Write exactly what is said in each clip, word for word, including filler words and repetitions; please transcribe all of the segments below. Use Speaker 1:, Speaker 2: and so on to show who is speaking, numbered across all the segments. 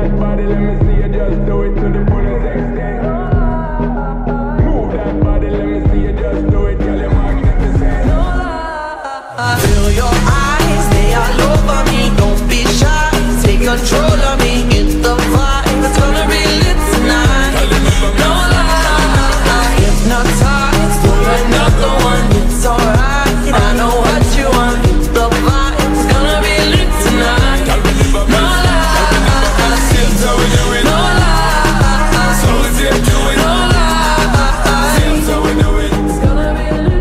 Speaker 1: that body, let me see you just do it to the fullest extent. Move that body, let me see you just do it, girl, you're magnificent.
Speaker 2: Feel your eyes, they all over me. Don't be shy, take control of me. Get the vibe, it's gonna be lit tonight. No lie, hypnotized, do another one. It's alright, I know what you want. Get the vibe, it's gonna be lit tonight. No lie,
Speaker 1: Seems how we do it.
Speaker 2: no lie,
Speaker 1: So we see you do it.
Speaker 2: no lie.
Speaker 1: Seems how we do it.
Speaker 2: It's gonna be lit.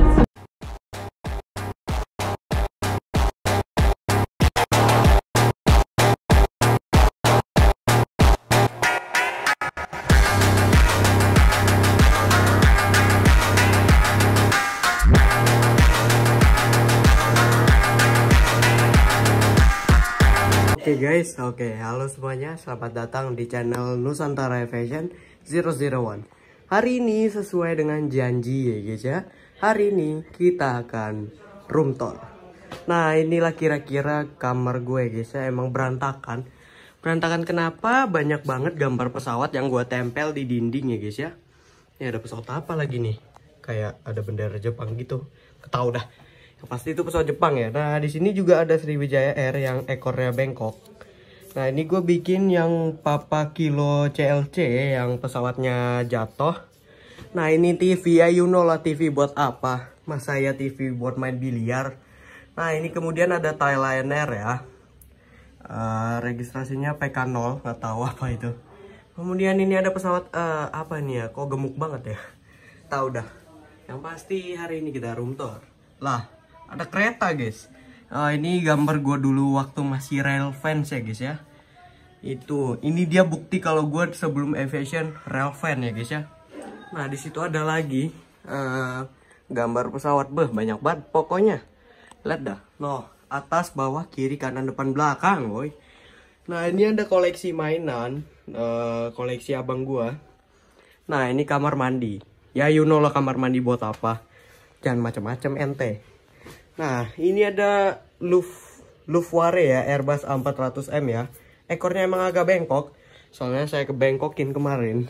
Speaker 3: Oke okay guys, oke okay. Halo semuanya, selamat datang di channel Nusantara Fashion nol nol satu. Hari ini sesuai dengan janji ya guys ya, hari ini kita akan room tour. Nah inilah kira-kira kamar gue guys ya, emang berantakan. Berantakan kenapa? Banyak banget gambar pesawat yang gue tempel di dinding ya guys ya. Ini ada pesawat apa lagi nih? Kayak ada bendera Jepang gitu, ketahu dah. Yang pasti itu pesawat Jepang ya. Nah di sini juga ada Sriwijaya Air yang ekornya bengkok. Nah ini gue bikin yang Papa Kilo C L C yang pesawatnya jatuh. Nah ini T V ya, you know lah T V buat apa? Mas saya T V buat main biliar. Nah ini kemudian ada Thailand Air ya. Uh, registrasinya P K nol, nggak tahu apa itu. Kemudian ini ada pesawat uh, apa nih ya? Kok gemuk banget ya? Tahu dah. Yang pasti hari ini kita room tour. Lah, ada kereta guys. Uh, ini gambar gue dulu waktu masih rail fans ya guys ya. Itu, ini dia bukti kalau gue sebelum aviation rail fan ya guys ya. Nah di situ ada lagi uh, gambar pesawat, beh banyak banget pokoknya. Lihat dah, no atas, bawah, kiri, kanan, depan, belakang, boy. Nah ini ada koleksi mainan, uh, koleksi abang gue. Nah ini kamar mandi. Ya you know lah kamar mandi buat apa. Jangan macam-macam ente. Nah ini ada Luf Lufware ya, Airbus A empat ratus M ya. Ekornya emang agak bengkok, soalnya saya kebengkokin kemarin.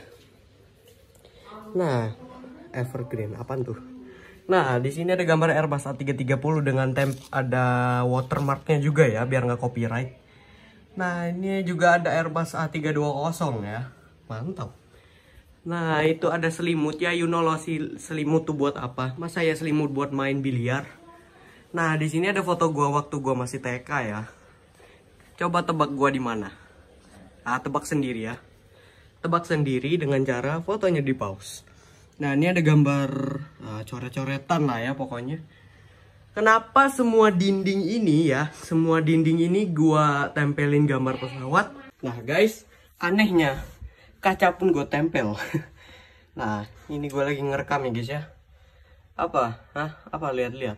Speaker 3: Nah evergreen apaan tuh? Nah di sini ada gambar Airbus A tiga tiga nol dengan temp, ada watermarknya juga ya biar nggak copyright. Nah ini juga ada Airbus A tiga dua nol ya, mantap. Nah itu ada selimut ya, you know loh si selimut tuh buat apa? Mas saya selimut buat main biliar. Nah di sini ada foto gua waktu gua masih T K ya. Coba tebak gua di mana? Ah tebak sendiri ya. Tebak sendiri dengan cara fotonya di pause. Nah ini ada gambar uh, coret-coretan lah ya pokoknya. Kenapa semua dinding ini ya, semua dinding ini gua tempelin gambar pesawat? Nah guys, anehnya kaca pun gue tempel. Nah ini gue lagi ngerekam ya guys ya. Apa? Hah? Apa lihat-lihat?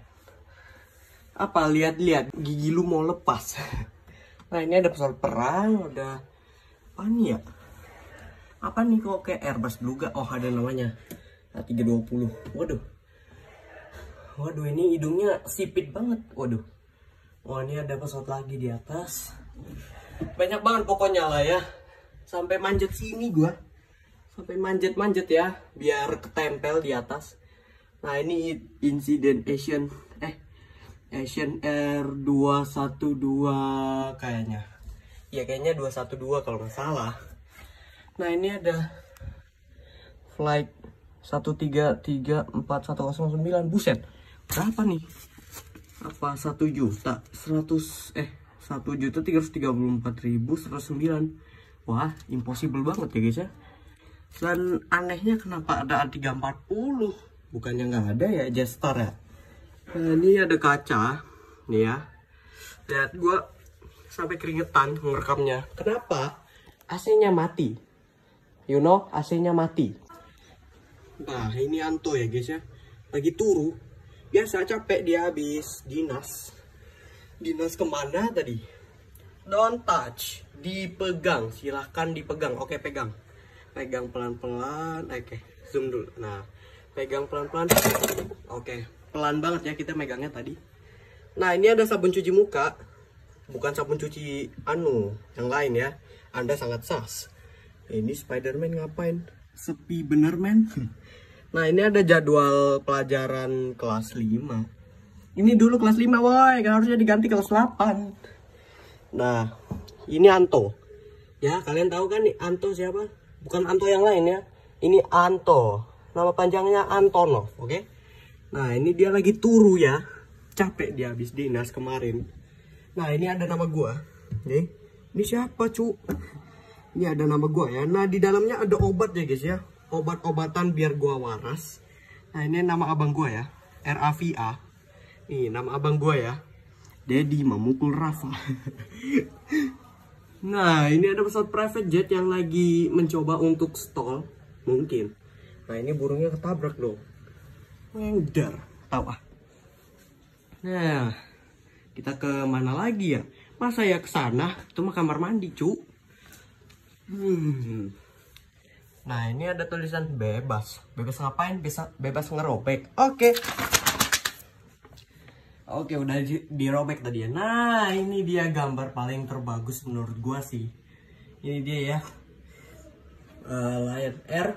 Speaker 3: Apa lihat-lihat? Gigi lu mau lepas. Nah ini ada pesawat perang, ada apa nih ya? Apa nih kok kayak Airbus Beluga? Oh ada namanya A tiga dua nol. Waduh. Waduh ini hidungnya sipit banget. Waduh. Oh ini ada pesawat lagi di atas. Banyak banget pokoknya lah ya. Sampai manjat sini gua. Sampai manjat-manjat ya, biar ketempel di atas. Nah, ini insiden Asian eh Asian Air dua satu dua kayaknya. Ya kayaknya dua satu dua kalau nggak salah. Nah, ini ada flight satu tiga tiga empat satu nol sembilan. Buset. Berapa nih? Apa satu juta seratus eh satu juta tiga ratus tiga puluh empat ribu seratus sembilan. Wah, impossible banget ya guys ya. Dan anehnya kenapa ada A tiga empat nol? Bukannya nggak ada ya, Jetstar ya. Nah, ini ada kaca, nih ya. Lihat, gue sampai keringetan ngerekamnya. Kenapa? A C-nya mati. You know, A C-nya mati. Nah, ini Anto ya guys ya. Lagi turu. Biasa capek dia habis dinas. Dinas kemana tadi? Don't touch. Dipegang, silahkan dipegang. Oke, pegang. Pegang pelan-pelan. Oke, zoom dulu. Nah, pegang pelan-pelan. Oke, pelan banget ya kita megangnya tadi. Nah, ini ada sabun cuci muka. bukan sabun cuci anu yang lain ya. Anda sangat sas. Ini Spiderman ngapain? Sepi bener men. Nah ini ada jadwal pelajaran kelas lima. Ini dulu kelas lima woi, harusnya diganti kelas delapan. Nah ini Anto. Ya kalian tahu kan nih Anto siapa? Bukan Anto yang lain ya. Ini Anto. Nama panjangnya Antonov, oke? Okay? Nah ini dia lagi turu ya. Capek dia habis dinas kemarin. Nah ini ada nama gua. Nih, ini siapa cu? Ini ada nama gua ya. Nah di dalamnya ada obat ya guys ya. Obat-obatan biar gua waras. Nah ini nama abang gua ya. R A V A. Nih nama abang gua ya. Dedi memukul Rafa. Nah ini ada pesawat private jet yang lagi mencoba untuk stall. Mungkin. Nah ini burungnya ketabrak dong. Ngedar. Tahu ah. Nah kita ke mana lagi ya? Masa ya ke sana? Itu mah kamar mandi cu. Hmm. Nah ini ada tulisan bebas. Bebas ngapain? Bisa bebas ngerobek. Oke. Oke udah dirobek tadi ya. Nah ini dia gambar paling terbagus menurut gua sih. Ini dia ya. Uh, Lion Air.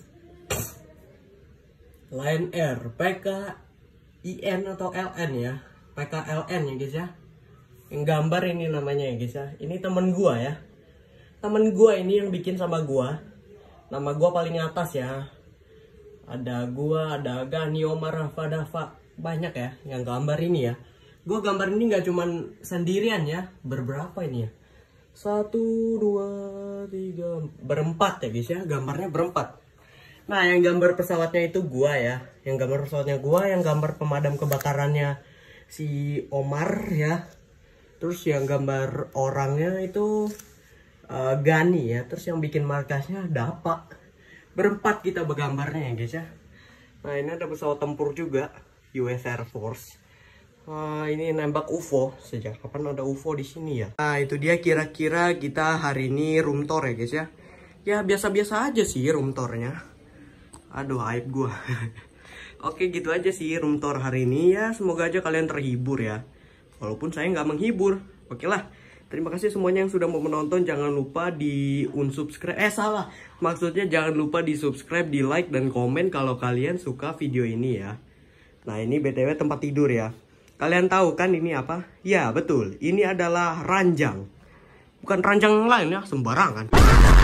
Speaker 3: Lion Air. P K I N atau L N ya. P K L N ya guys ya. Yang gambar ini namanya ya guys ya. Ini temen gua ya. Temen gua ini yang bikin sama gua. Nama gua paling atas ya. Ada gua, ada Gani, Omar, Rafa, Dava. Banyak ya yang gambar ini ya. Gua gambar ini nggak cuman sendirian ya. Berberapa ini ya? Satu, dua, tiga, berempat ya guys ya. Gambarnya berempat. Nah yang gambar pesawatnya itu gua ya. Yang gambar pesawatnya gua, yang gambar pemadam kebakarannya si Omar ya. Terus yang gambar orangnya itu uh, Gani ya. Terus yang bikin markasnya Dapa. Berempat kita bergambarnya ya guys ya. Nah ini ada pesawat tempur juga, U S Air Force. Uh, ini nembak U F O. Sejak kapan ada U F O di sini ya? Nah itu dia kira-kira kita hari ini room tour ya guys ya. Ya biasa-biasa aja sih room tournya. Aduh aib gua. Oke gitu aja sih room tour hari ini ya. Semoga aja kalian terhibur ya. Walaupun saya nggak menghibur. Oke lah. Terima kasih semuanya yang sudah mau menonton. Jangan lupa di unsubscribe. Eh salah. Maksudnya jangan lupa di subscribe, di like, dan komen kalau kalian suka video ini ya. Nah ini B T W tempat tidur ya. Kalian tahu kan ini apa? Ya betul. Ini adalah ranjang. Bukan ranjang lain ya. Sembarangan.